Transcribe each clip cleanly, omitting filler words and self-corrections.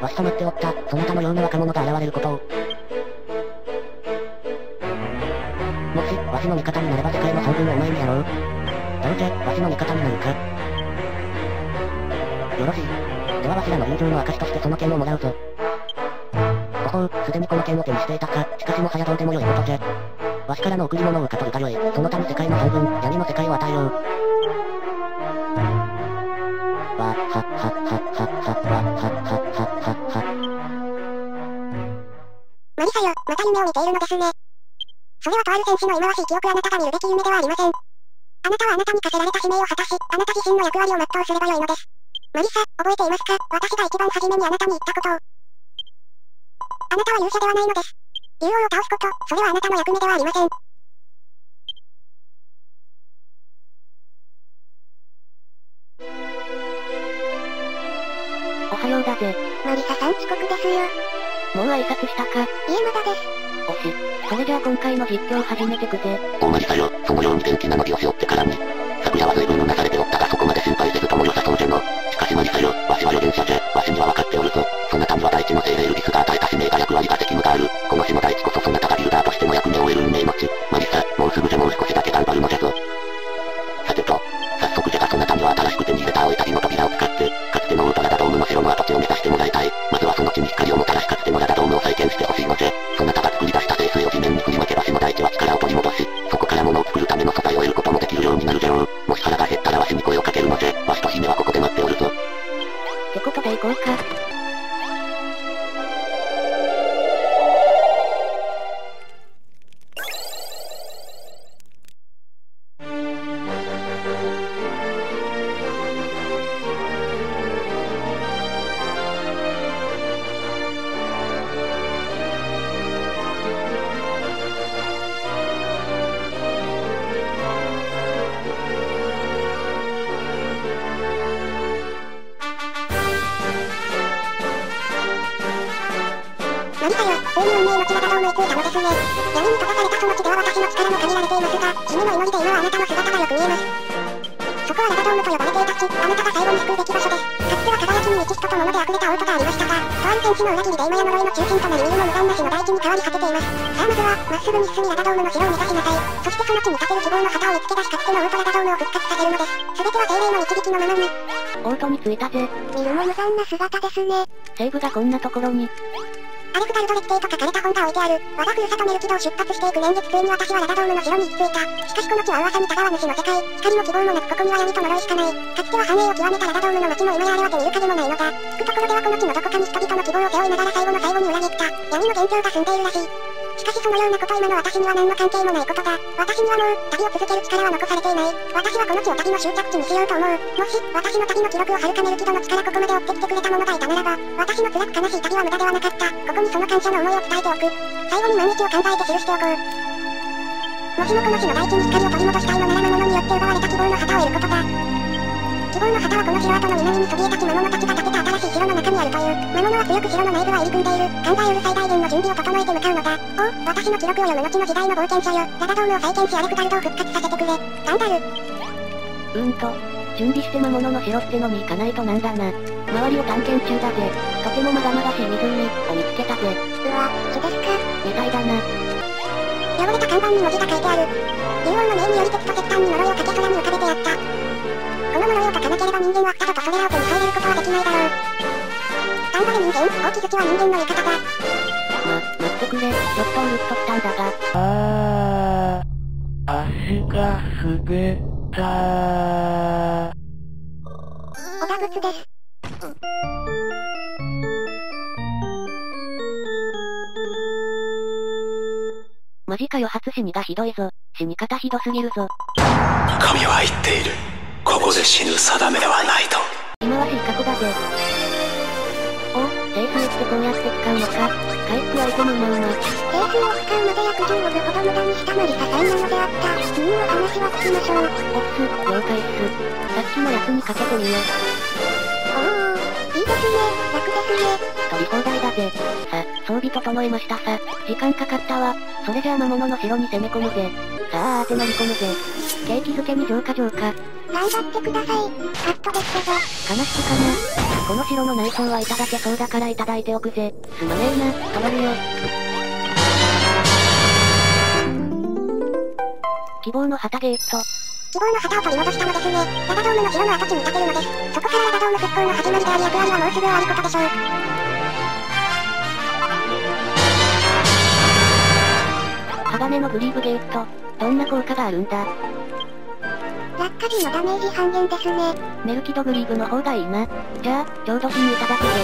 わしさまっておった、そなたのような若者が現れることを。もし、わしの味方になれば世界の将軍をお前にやろう。どうじゃ、わしの味方になるか。よろしい。ではわしらの友情の証としてその剣をもらうぞ。ほほう、すでにこの剣を手にしていたか。しかしもはやどうでもよいことじゃ。わしからの贈り物を受け取るがよい。その他に世界の将軍、闇の世界を与えよう。わっはっはっはっはっはっはっは。 マリサよ、また夢を見ているのですね。それはとある戦士の忌まわしい記憶あなたが見るべき夢ではありません。あなたはあなたに課せられた使命を果たし、あなた自身の役割を全うすればよいのです。マリサ、覚えていますか、私が一番初めにあなたに言ったことを。あなたは勇者ではないのです。竜王を倒すこと、それはあなたの役目ではありません。 おはようだぜ。 マリサさん遅刻ですよ。 もう挨拶したか？ いえまだです。 おし。それじゃあ今回の実況始めてくぜ。 おマリサよ、そのように元気なのりを背負ってからに。昨夜は随分うなされておったがそこまで心配せずとも良さそうじゃの。しかしマリサよ、わしは預言者じゃ。わしには分かっておるぞ。そなたには大地の精霊ウリスが与えた使命が役割が責務がある。この死の大地こそそなたがビルダーとしての役目を終える運命の地。マリサ、もうすぐじゃもう少しだけ頑張るのじゃぞ。さてと、早速じゃがそなたには新しく手に入れた青い旅の扉を使って、かつてのウルトラダドームの城の跡地を目指してもらいたい。まずはその地に光をもたらしかつてのラダドームを再建してほしいのじゃ。そなたが作り出した聖水を地面に振りまけば死の大地は力を取り戻し、そこから物を作るための素材を得ることもできるようになるじゃろう。もし腹が減ったらわしに声をかけるのじゃ。わしと姫はここで待っておるぞ。 ってことで行こうか。 マリサよ、ついに運命の地ラダドームへ着いたのですね。闇に閉ざされたその地では私の力も限られていますが、姫の祈りで今はあなたの姿がよく見えます。そこはラダドームと呼ばれていた地、あなたが最後に救うべき場所です。かつては輝きに満ち人と物で溢れた王都がありましたが、とある天使の裏切りで今や呪いの中心となり見るも無残な死の大地に変わり果てています。さあまずは、まっすぐに進みラダドームの城を目指しなさい。そしてその地に立てる希望の旗を見つけ出しかつての王都ラダドームを復活させるのです。すべては精霊の導きのままに。 王都に着いたぜ。 見るも無残な姿ですね。 西部がこんなところに。 アレフガルド列帝と書かれた本が置いてある。我がふるさとメルキドを出発していく年月ついに私はラダドームの城に行き着いた。しかしこの地は噂にたがわぬ死の世界。光も希望もなくここには闇と呪いしかない。かつては繁栄を極めたラダドームの街も今やあれは手にいる影もないのだ。着くところではこの地のどこかに人々の希望を背負いながら最後の最後に裏切った闇の元凶が住んでいるらしい。しかしそのようなこと今の私には何の関係もないことだ。私にはもう、旅を続ける力は残されていない。私はこの地を旅の終着地にしようと思う。もし、私の旅の記録をはるかメルキドの地からここまで追ってきてくれた者がいたならば、私の辛く悲しい旅は無駄ではなかった。ここにその感謝の思いを伝えておく。最後に万日を考えて記しておこう。もしもこの地の大地に光を取り戻したいのなら魔物によって奪われた希望の旗を得ることだ。希望の旗はこの城跡の南にそびえ立ち魔物たちが建てた新しい城の中にあるという。魔物は強く城の内部は入り組んでいる。考えうる最大限の準備を整えて向かうのだ。おう、私の記録を読む後の時代の冒険者よ。ラダドームを再建しアレフガルドを復活させてくれ。ガンダル。 準備して魔物の城ってのに行かないとなんだな。周りを探検中だぜ。とてもまがまがしい湖を見つけたぜ。 うわ、地ですか。 みたいだな。 汚れた看板に文字が書いてある。竜王の命により鉄と石炭に呪いをかけ空に浮かべてやった。この呪いを解かなければ人間は二度とそれらを手に入れることはできないだろう。頑張れ人間、大き口は人間の味方だ。 待ってくれ、ちょっとうるっときたんだが。 足が滑った。 おだぶつです。 マジかよ初死にがひどいぞ。死に方ひどすぎるぞ。 神は言っている。ここで死ぬ定めではないと。 今は失格だぜ。おう、聖水ってこうやって使うのか。回復アイテムうまうま。 聖水を使うまで約10億ほど無駄にしたマリサさんなのであった。話は聞きましょう。 おっす、了解っす。さっきのやつにかけてみよう。 おお、いいですね、楽ですね。 取り放題だぜ。 装備整えましたさ。時間かかったわ。それじゃあ魔物の城に攻め込むぜ。さあ当て乗り込むぜ。景気づけに浄化。 頑張ってください。カットですけど。 悲しきかな。この城の内装はいただけそうだからいただいておくぜ。すまねえな、止まるよ。希望の旗ゲート。 希望の旗を取り戻したのですね。ラダドームの城の跡地に立てるのです。そこからラダドーム復興の始まりであり役割はもうすぐ終わることでしょう。 鋼のグリーブゲート。どんな効果があるんだ？ 落下時のダメージ半減ですね。 メルキドグリーブの方がいいな。じゃあ、浄土品いただくぜ。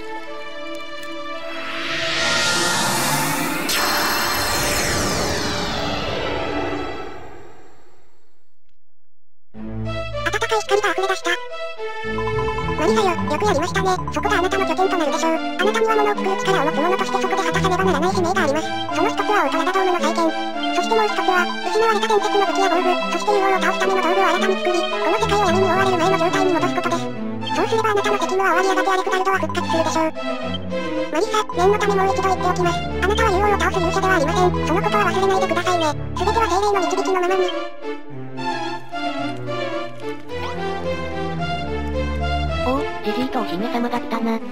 暖かい光が溢れ出した。マリサよ、よくやりましたね。そこがあなたの拠点となるでしょう。あなたには物を作る力を持つ者としてそこで果たさねばならない使命があります。その一つはオートラダドームの再建。そしてもう一つは、失われた伝説の武器や道具、そして竜王を倒すための道具を新たに作り、この世界を闇に覆われる前の状態に戻すことです。そうすればあなたの責務は終わりやがてアレクタルドは復活するでしょう。マリサ、念のためもう一度言っておきます。あなたは竜王を倒す勇者ではありません。そのことは忘れないでくださいね。すべては精霊の導きのままに。 おお、ジジイとお姫様が来たな。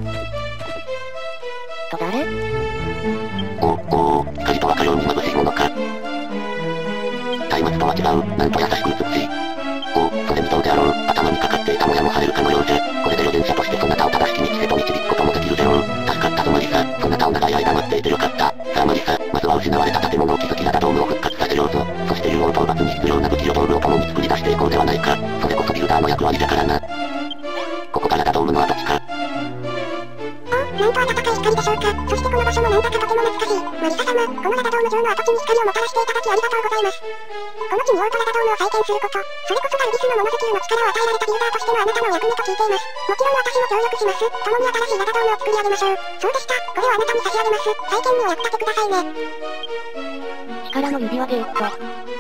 と誰？ 光とわかるように眩しいものか。松明とは違う、なんと優しく美しい。それにどうであろう、頭にかかっていたもやも晴れるかのようじゃ。これで預言者としてそなたを正しき道へと導くこともできるでろう。助かったぞマリサ、そなたを長い間待っていてよかった。さあマリサ、まずは失われた建物を築きラダドームを復活させようぞ。そして竜王討伐に必要な武器や道具を共に作り出していこうではないか。それこそビルダーの役割じゃからな。ここがラダドームの跡地か。 なんと暖かい光でしょうか。そしてこの場所もなんだかとても懐かしい。マリサ様、このラダドーム上の跡地に光をもたらしていただきありがとうございます。この地にオートラダドームを再建すること、それこそがエビスのモノ石油の力を与えられたビルダーとしてのあなたのお役目と聞いています。もちろん私も協力します。共に新しいラダドームを作り上げましょう。そうでした。これをあなたに差し上げます。再建にお役立てくださいね。 力の指輪ゲート。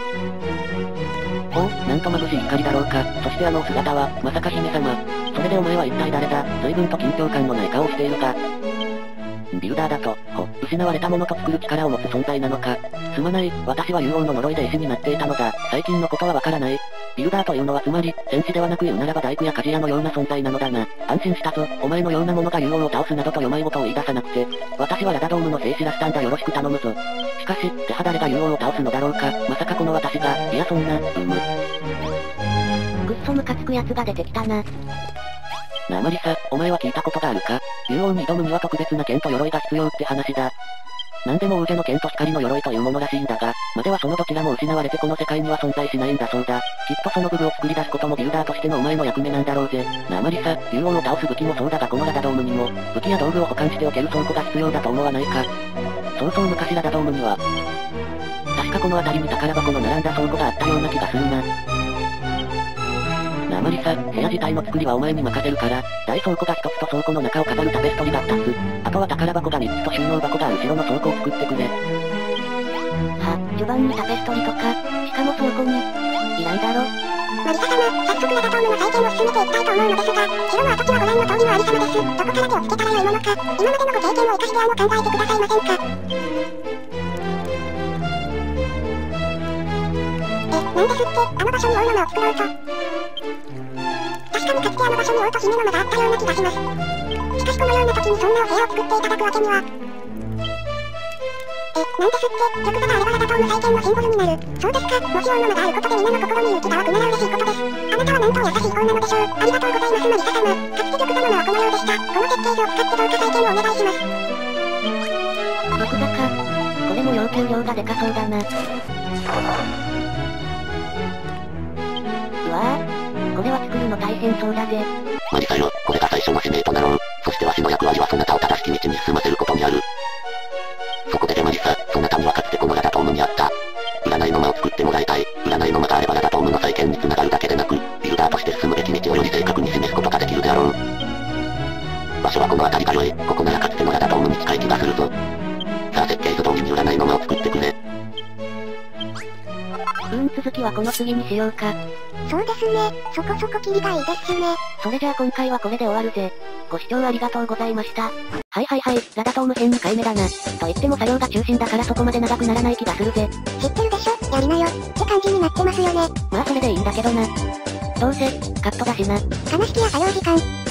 なんと眩しい光だろうか。そしてあの姿は、まさか姫様。それでお前は一体誰だ？随分と緊張感のない顔をしているが。ビルダーだと、失われたものと作る力を持つ存在なのか。すまない、私は竜王の呪いで石になっていたのだ。最近のことはわからない。ビルダーというのはつまり、戦士ではなく言うならば大工や鍛冶屋のような存在なのだな。安心したぞ、お前のようなものが竜王を倒すなどとよまいごとを言い出さなくて。私はラダドームの兵士らスタンだよろしく頼むぞ。しかし、手は誰が竜王を倒すのだろうか。まさかこの私が、いやそんな、 くっそムカつくやつが出てきたな。 なあマリサ、お前は聞いたことがあるか？竜王に挑むには特別な剣と鎧が必要って話だ。なんでも王者の剣と光の鎧というものらしいんだが、まではそのどちらも失われてこの世界には存在しないんだそうだ。きっとその武具を作り出すこともビルダーとしてのお前の役目なんだろうぜ。なあマリサ、竜王を倒す武器もそうだがこのラダドームにも、武器や道具を保管しておける倉庫が必要だと思わないか。そう昔ラダドームには、確かこの辺りに宝箱の並んだ倉庫があったような気がするな。なあマリサ、部屋自体の作りはお前に任せるから、大倉庫が1つと倉庫の中を飾るタペストリが2つ、あとは宝箱が3つと収納箱がある後ろの倉庫を作ってくれ。 序盤にタペストリとか、しかも倉庫に、いらんだろ。 マリサ様、早速ラダドームの再建を進めていきたいと思うのですが、城の跡地はご覧の通りのありさまです。どこから手をつけたら良いものか、今までのご経験を生かして考えてくださいませんか。なんですって、あの場所に王の間を作ろうと。確かにかつてあの場所に王と姫の間があったような気がします。しかしこのような時にそんなお部屋を作っていただくわけには。なんですって、玉座があればラダドーム再建のシンボルになる。そうですか、もし王の間があることで皆の心に勇気が湧くなら嬉しいことです。あなたはなんとお優しい方なのでしょう。ありがとうございますマリサ様。かつて玉座の間はこのようでした。この設計図を使ってどうか再建をお願いします。 玉座か。これも要求量がでかそうだな。うわぁ、これは作るの大変そうだぜ。 マリサよ、これが最初の使命となろう。そしてわしの役割はそなたを正しき道に進ませることにある。そこでマリサ、そなたにはかつてこのラダドームにあった。占いの間を作ってもらいたい。占いの間があればラダドームの再建につながるだけでなく、ビルダーとして進むべき道をより正確に示すことができるであろう。場所はこの辺りが良い。ここならかつてのラダドームに近い気がするぞ。さあ設計図通りに占いの間を作ってくれ。 続き次はこの次にしようか。 そうですね。そこそこキリがいいですね。 それじゃあ今回はこれで終わるぜ。ご視聴ありがとうございました。はい、ラダトーム編2回目だな。と言っても作業が中心だからそこまで長くならない気がするぜ。 知ってるでしょ、やりなよ。って感じになってますよね。 まあそれでいいんだけどな。どうせ、カットだしな。 話し機や作業時間、